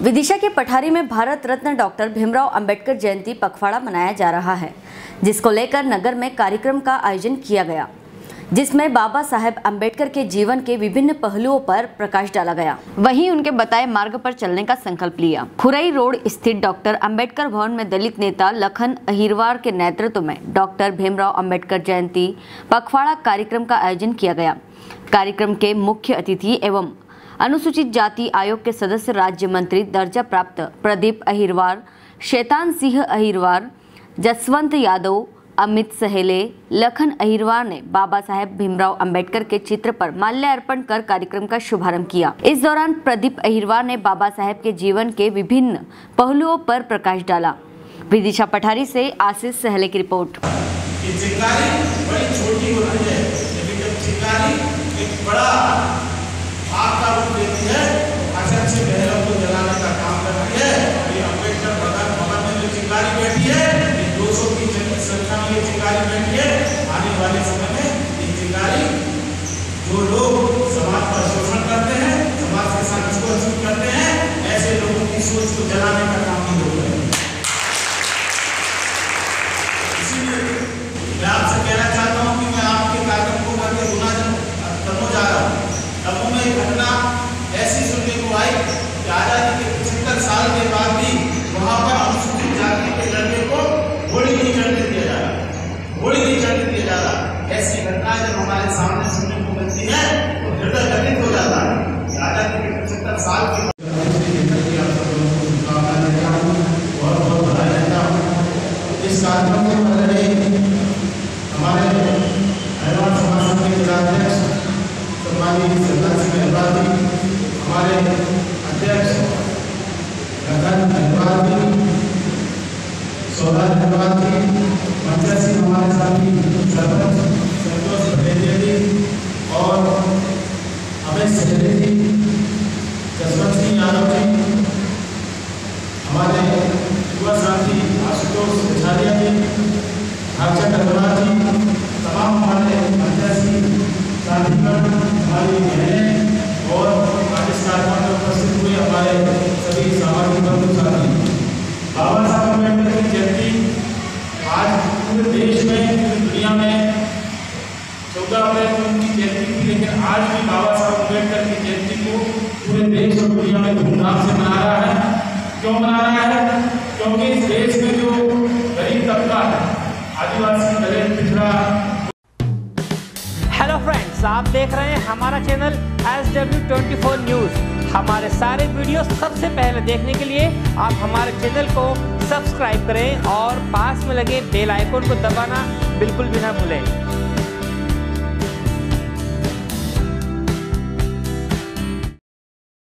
विदिशा के पठारी में भारत रत्न डॉक्टर भीमराव अंबेडकर जयंती पखवाड़ा मनाया जा रहा है, जिसको लेकर नगर में कार्यक्रम का आयोजन किया गया, जिसमें बाबा साहेब अंबेडकर के जीवन के विभिन्न पहलुओं पर प्रकाश डाला गया। वहीं उनके बताए मार्ग पर चलने का संकल्प लिया। खुरई रोड स्थित डॉक्टर अंबेडकर भवन में दलित नेता लखन अहिरवार के नेतृत्व में डॉक्टर भीमराव अंबेडकर जयंती पखवाड़ा कार्यक्रम का आयोजन किया गया। कार्यक्रम के मुख्य अतिथि एवं अनुसूचित जाति आयोग के सदस्य राज्य मंत्री दर्जा प्राप्त प्रदीप अहिरवार, शैतान सिंह अहिरवार, जसवंत यादव, अमित सहेले, लखन अहिरवार ने बाबा साहेब भीमराव अंबेडकर के चित्र पर माल्यार्पण कर कार्यक्रम का शुभारंभ किया। इस दौरान प्रदीप अहिरवार ने बाबा साहेब के जीवन के विभिन्न पहलुओं पर प्रकाश डाला। विदिशा पठारी से आशीष सहेले की रिपोर्ट। चिंगारी बड़ी छोटी होती है, लेकिन जब चिंगारी एक बड़ा आग का रूप लेती है, असंख्य बहरों को जलाने का काम करती है। ये अम्बेडकर भवन में जो चिंगारी बैठी है, 200 की संख्या में ये चिंगारी बैठी है। आने वाले समय में ये चिंगारी जो लोग समाज का शोषण करते हैं, समाज के साथ छुआछूत करते हैं, ऐसे लोगों की सोच को जलाने का काम नहीं होता है। इसीलिए मैं आपसे कहना चाहता हूँ कि मैं आपके कार्यक्रम को करके गुना करने जा रहा हूँ। तब में एक घटना ऐसी सुनने को आई कि आजादी के 75 साल के बाद भी वहाँ पर अनुसूचित जाति के लड़के को गोली नहीं चढ़ने दिया जा रहा, गोली नहीं चढ़ने दिया जा रहा। ऐसी घटनाएं जब हमारे सामने सुनने को मिलती है तो हृदय गलित हो जाता है। आजादी के 75 साल के बहुत बधाई देता हूँ। इस कार्यक्रम के पहले हमारे हैदराबाद समाज के जिलाध्यक्ष हमारे अध्यक्ष लखन अहिरवार जी, सौराज अहिरवार जी, मंचा सिंह हमारे साथी सरपंच संतोष भटेरिया जी और अमित सहेले जी, जसवंत सिंह यादव जी, हमारे युवा साथी आशुतोष कछारिया जी, भागचंद अग्रवाल जी, तमाम हमारे मंचा सिंह साथीगण, हमारी बहनें और इस कार्यक्रम में उपस्थित हुए हमारे सभी सामाजिक बंधु साथी। बाबा साहब अम्बेडकर की जयंती आज पूरे देश में, पूरी दुनिया में 14 अप्रैल को उनकी जयंती थी, लेकिन आज भी बाबा साहब अम्बेडकर की जयंती को पूरे देश और दुनिया में धूमधाम से मना रहा है। क्यों मना रहा है? क्योंकि इस देश में जो गरीब तबका है, आदिवासी, दलित, पिछड़ा। हेलो फ्रेंड्स, आप देख रहे हैं हमारा चैनल SW24 न्यूज़। हमारे सारे वीडियो सबसे पहले देखने के लिए आप हमारे चैनल को सब्सक्राइब करें और पास में लगे बेल आइकन को दबाना बिल्कुल भी ना भूलें।